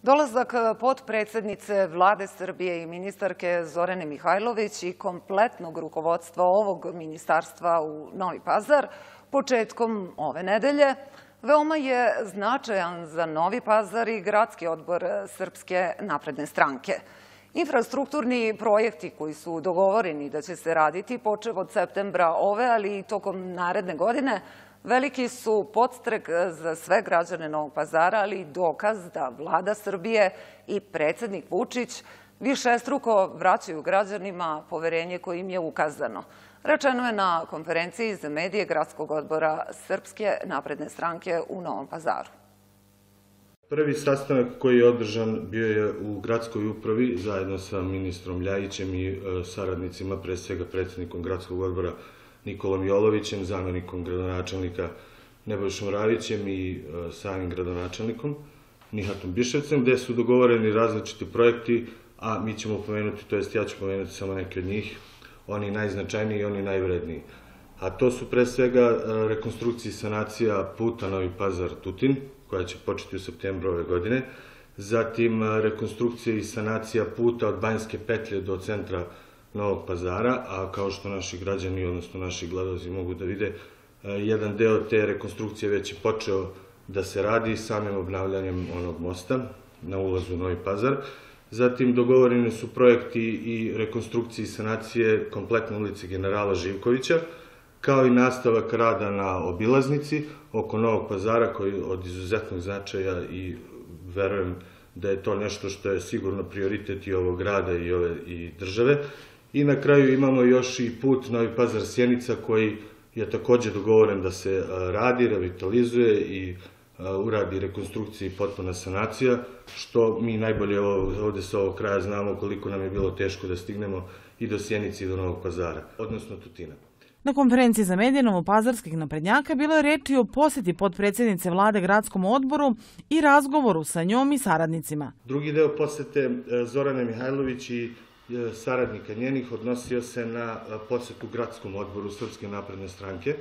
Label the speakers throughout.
Speaker 1: Dolazak potpredsednice Vlade Srbije i ministarke Zorane Mihajlović i kompletnog rukovodstva ovog ministarstva u Novi Pazar početkom ove nedelje veoma je značajan za Novi Pazar i Gradski odbor Srpske napredne stranke. Infrastrukturni projekti koji su dogovoreni da će se raditi počev od septembra ove, ali i tokom naredne godine, veliki su podstrek za sve građane Novog Pazara, ali i dokaz da Vlada Srbije i predsednik Vučić višestruko vraćaju građanima poverenje koje im je ukazano. Rečeno je na konferenciji za medije Gradskog odbora Srpske napredne stranke u Novom Pazaru.
Speaker 2: Prvi sastanak koji je održan bio je u gradskoj upravi zajedno sa ministrom Ljajićem i saradnicima, pre svega predsednikom Gradskog odbora Nikolom Jolovićem, zamenikom gradonačelnika Nebojšom Ravićem i samim gradonačelnikom Nihatom Biševcem, gde su dogovoreni različiti projekti, a mi ćemo pomenuti, to jest ja ću pomenuti samo neke od njih, oni najznačajniji i oni najvredniji. A to su pre svega rekonstrukcija i sanacija puta Novi Pazar-Tutin, koja će početi u septembru ove godine, zatim rekonstrukcija i sanacija puta od Banjske petlje do centra Novog Pazara, a kao što naši građani, odnosno naši gledaoci mogu da vide, jedan deo te rekonstrukcije već je počeo da se radi samim obnavljanjem onog mosta na ulazu u Novi Pazar. Zatim dogovoreni su projekti i rekonstrukcije i sanacije kompletne ulice Generala Živkovića, kao i nastavak rada na obilaznici oko Novog Pazara, koji je od izuzetnog značaja i verujem da je to nešto što je sigurno prioritet i ovog grada i države. I na kraju imamo još i put Novi Pazar-Sjenica, koji je takođe dogovoren da se radi, revitalizuje i uradi rekonstrukcija i potpuna sanacija, što mi najbolje ovde sa ovog kraja znamo koliko nam je bilo teško da stignemo i do Sjenice i do Novog Pazara, odnosno Tutina.
Speaker 3: Na konferenciji za medije novopazarskih naprednjaka bilo je reči o poseti potpredsednice Vlade Gradskom odboru i razgovoru sa njom i saradnicima.
Speaker 2: Drugi deo posete Zorane Mihajlović i saradnika njenih odnosio se na posetu Gradskom odboru Srpske napredne stranke,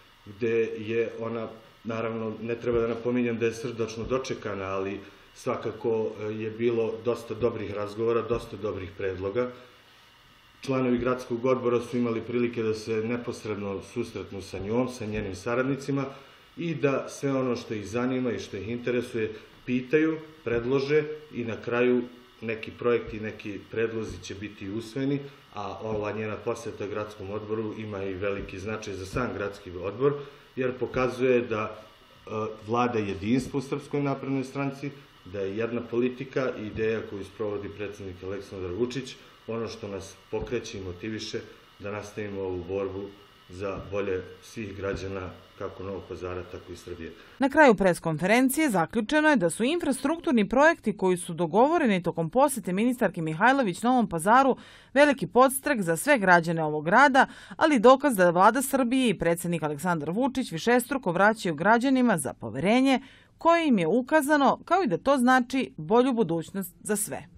Speaker 2: gde je ona, naravno, ne treba da napominjem da je srdačno dočekana, ali svakako je bilo dosta dobrih razgovora, dosta dobrih predloga. Članovi Gradskog odbora su imali prilike da se neposredno susretnu sa njom, sa njenim saradnicima i da sve ono što ih zanima i što ih interesuje pitaju, predlože i na kraju neki projekti i neki predlozi će biti usvojeni, a ova njena poseta Gradskom odboru ima i veliki značaj za sam Gradski odbor, jer pokazuje da vlada jedinstvo u Srpskoj naprednoj stranci, da je jedna politika i ideja koju sprovodi predsednik Aleksandar Vučić, ono što nas pokreće i motiviše da nastavimo ovu borbu za bolje svih građana, kako Novog Pazara, tako i Srbije.
Speaker 3: Na kraju preskonferencije zaključeno je da su infrastrukturni projekti koji su dogovoreni tokom posete ministarke Mihajlović Novom Pazaru veliki podstrek za sve građane ovog grada, ali dokaz da Vlada Srbije i predsednik Aleksandar Vučić višestruko vraćaju građanima za poverenje koje im je ukazano, kao i da to znači bolju budućnost za sve.